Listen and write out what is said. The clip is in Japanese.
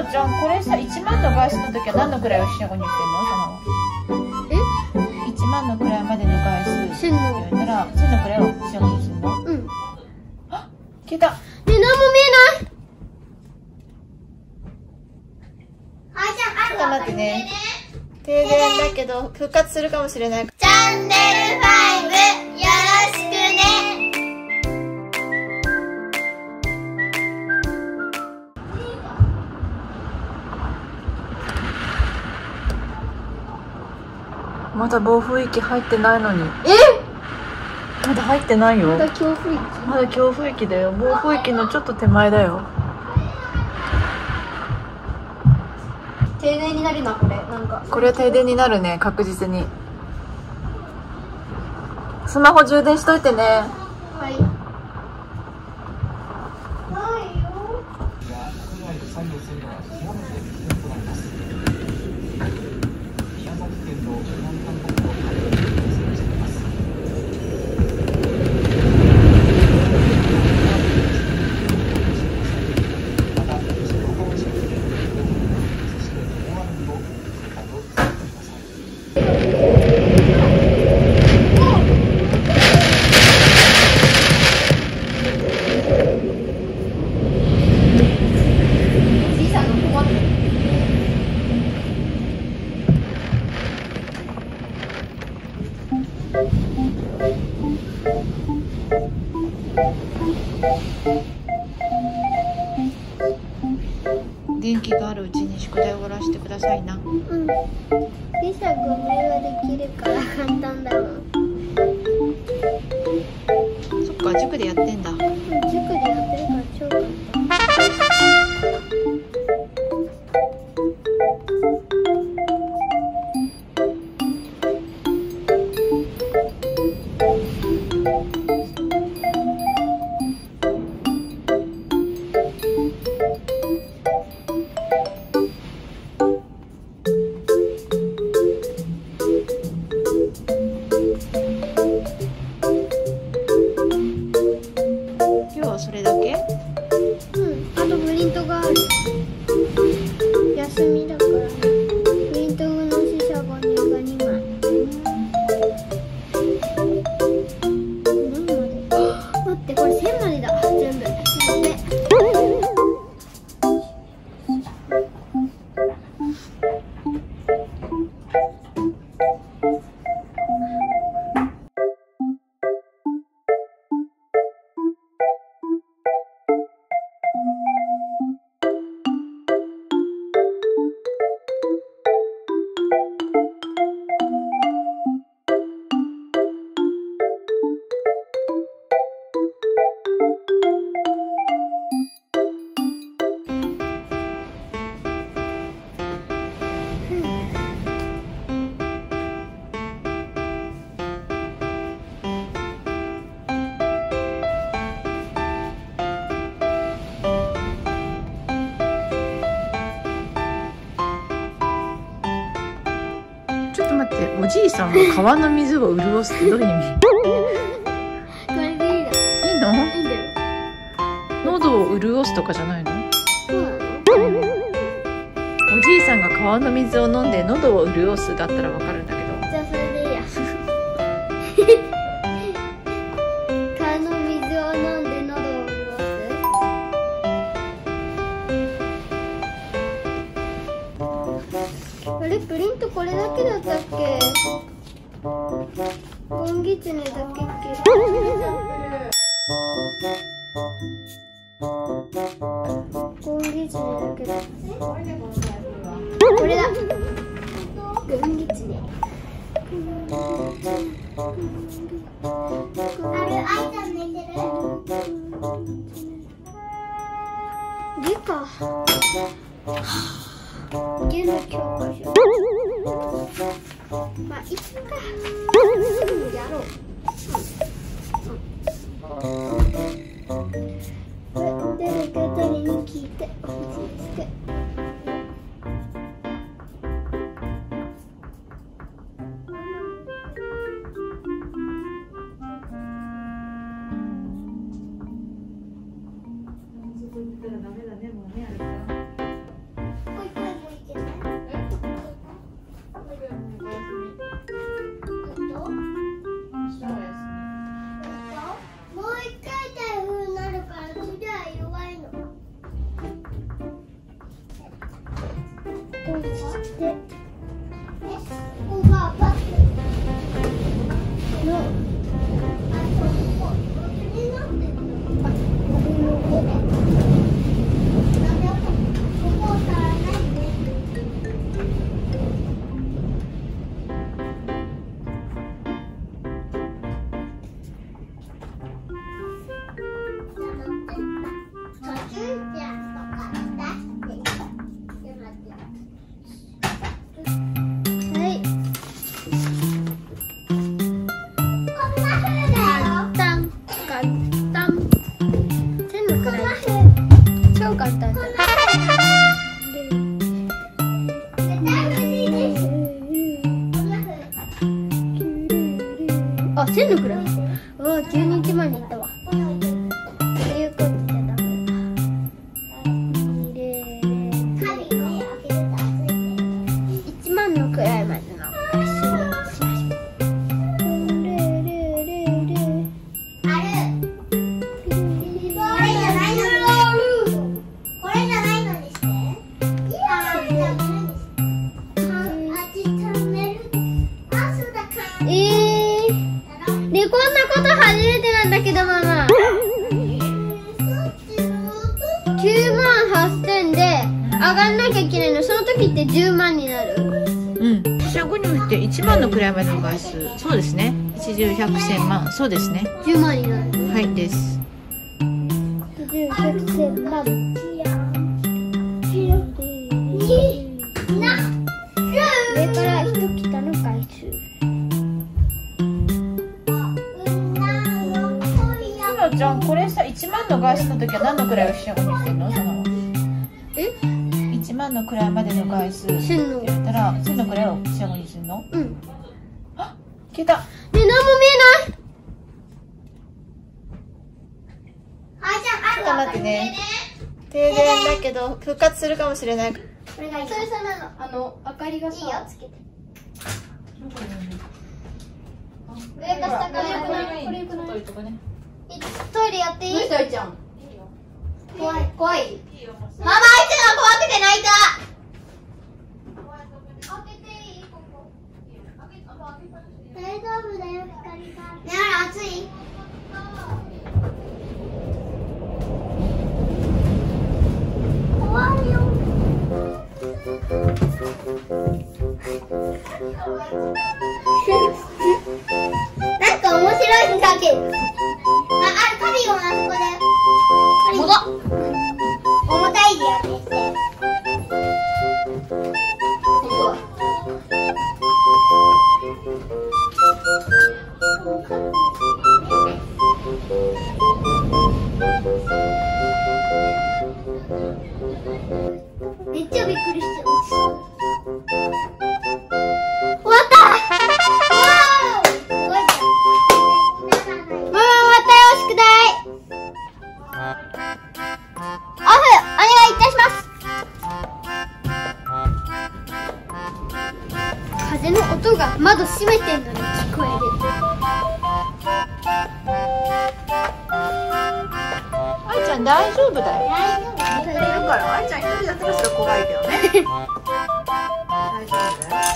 ちゃん、これさ、1万の外出の時は何の位を四捨五入してんの？その1万の位までの外出って言ったら、1000の位を四捨五入するの？うん。あ、消えた。ね、何も見えない。ちょっと待ってね。停電だけど復活するかもしれない。チャンネル5よろしくね。まだ暴風域入ってないのに。まだ入ってないよ。まだ強風域。まだ強風域だよ。暴風域のちょっと手前だよ。停電になるな、これ。なんかこれは停電になるね、確実に。スマホ充電しといてね。はい。元気があるうちに宿題を終わらせてくださいな。うん。リサ5名はできるから簡単だもん。そっか、塾でやってんだ。うん、塾でやってるから超簡単。それだけ？うん、あとプリントがある。休みだからね。プリントの四捨五入が2枚。何まで？待って、これ1000までだ。全部。やべ。ちょっと待って、おじいさんは川の水を潤すってどういう意味？これでいいだ。いいの？いいんだよ。喉を潤すとかじゃないの？そうなの？おじいさんが川の水を飲んで喉を潤すだったらわかるんだけど。じゃあそれでいいや。川の水を飲んで喉を潤す。あれ、プリントこれだけだったっけ？ゴンギツネだけっけ？ゴンギツネだけだ。これだ。ゴンギツネ。あれ、あいちゃん寝てる？理科。ゲの教科書。まあいいか。やろう。誰か誰に聞いて教えて。 あ、1000のくらい。うわ、急に1万にいったわ。ということじゃダメだ。1万のくらいまでの合数にしましょう。こんなこと初めてなんだけど、ママ。98,000で上がんなきゃいけないの。その時って10万になる。 うん。私は5に振って1万の位までの回数。そうですね。1、10、100、1000万。そうですね。 10万になる。 はいです。 1、10、100、1000万。上から1桁の回数。 じゃあこれさ、1万の回数の時は何の位を四捨五入するの？その1万の位までの回数って言ったら1000の位を四捨五入するの？ うん。 あ、消えた。 ね、何も見えない。 ちょっと待ってね。停電だけど復活するかもしれない。 それさ、明かりがさ、いいよ、つけて。上か下かこれよくない？トイレやっていい？どうしたいちゃん。怖い。ママ、あいつが怖くて泣いた。開けていい？ここ。大丈夫だよ、光が。ねえ、暑い？怖いよ。なんか面白いにかける。カビゴンあそこだよ。重たいでやってして。めっちゃびっくりして落ちそう。終わった。風の音が窓閉めてんのに聞こえる。 愛ちゃん大丈夫だよ。 大丈夫。 寝てるから愛ちゃん一人だったらそれ怖いけどね。大丈夫だよ。